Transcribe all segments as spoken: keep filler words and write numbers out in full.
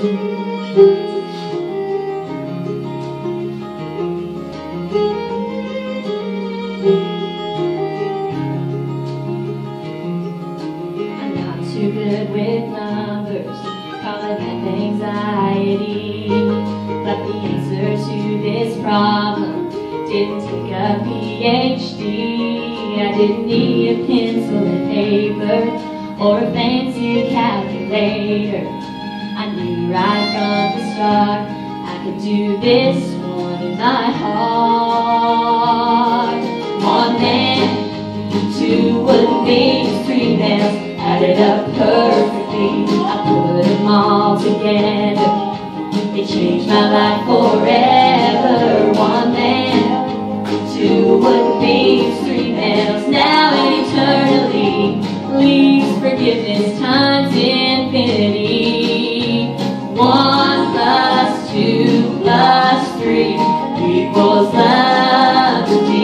I'm not too good with numbers, calling it anxiety, but the answer to this problem didn't take a P H D. I didn't need a pencil and paper or a fancy calculator. I knew right from the start I could do this one in my heart. One man, two wooden beams, three nails, added up perfectly. I put them all together. It changed my life forever. One man, two wooden beams, three nails, now and eternally, leaves forgiveness times infinity. One plus two plus three equals love to me.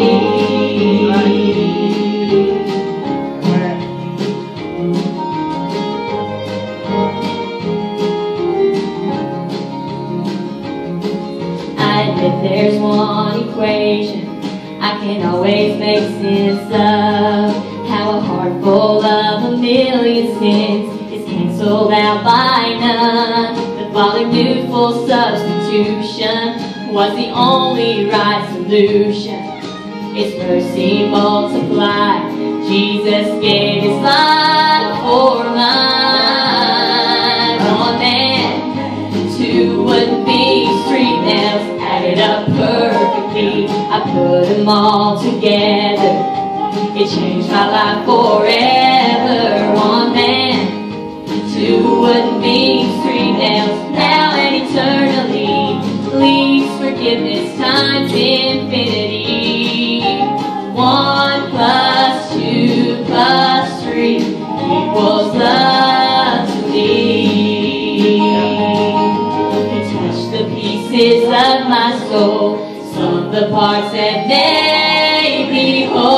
I admit there's one equation I can always make sense of, how a heart full of a million sins is cancelled out by none. The Father knew full substitution was the only right solution. His mercy multiplied, Jesus gave his life for mine. One man, two wooden beams, three nails, added up perfectly. I put them all together. It changed my life forever. One man, two wooden beams, three nails, now and eternally, leaves forgiveness times infinity. One plus two plus three equals love to me. He touched the pieces of my soul, some of the parts that made me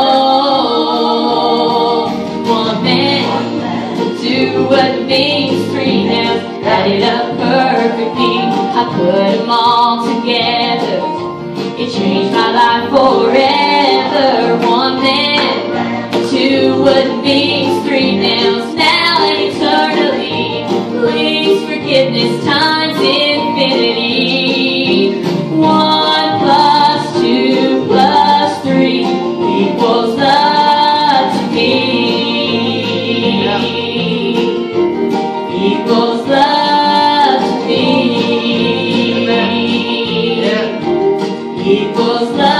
whole. One man, two wooden beams, three nails, added up perfectly. I put them all together. It changed my life forever. One man, two wooden beams, three nails, now and eternally, leaves forgiveness times infinity. One plus two plus three equals love to me. Equals love to me. Equals love.